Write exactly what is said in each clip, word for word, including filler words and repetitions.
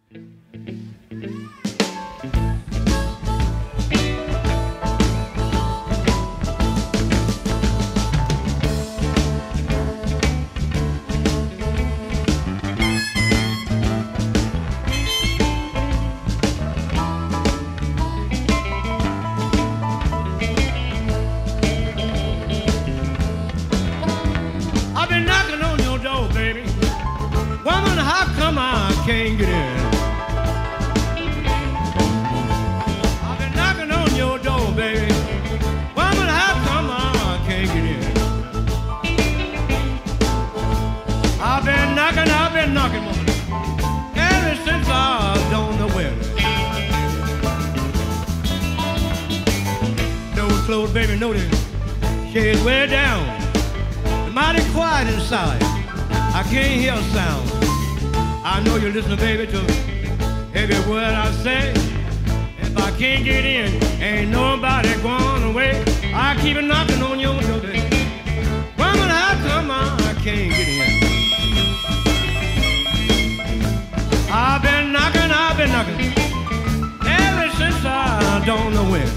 Can't get in. I've been knocking on your door, baby. Woman, how come I can't get in? I've been knocking, I've been knocking, woman, ever since I don't know where. Those clothes, baby, know the shades way down. It's mighty quiet inside. I can't hear a sound. I know you listen, baby, to every word I say. If I can't get in, ain't nobody going away. I keep knocking on your door, baby. Woman, how come I can't get in? I've been knocking, I've been knocking ever since I don't know when.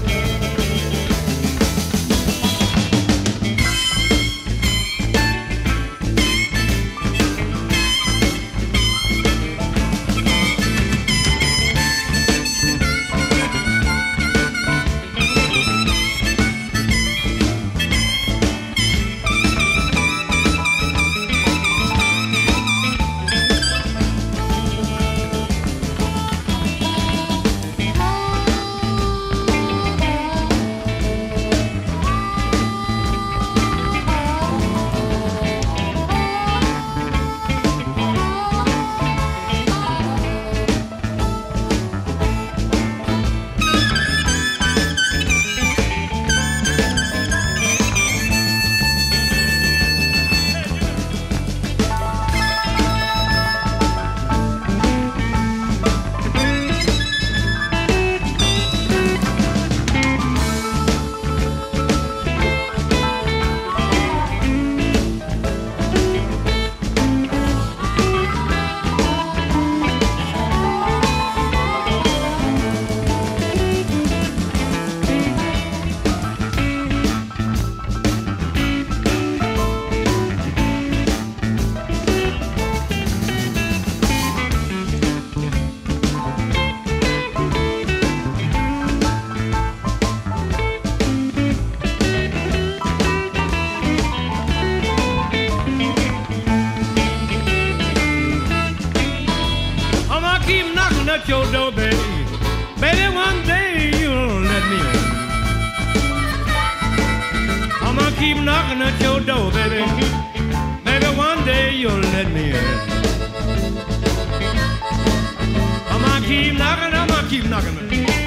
Your door, baby. Baby, one day you'll let me in. I'm gonna keep knocking at your door, baby. Baby, one day you'll let me in. I'm gonna keep knocking, I'm gonna keep knocking.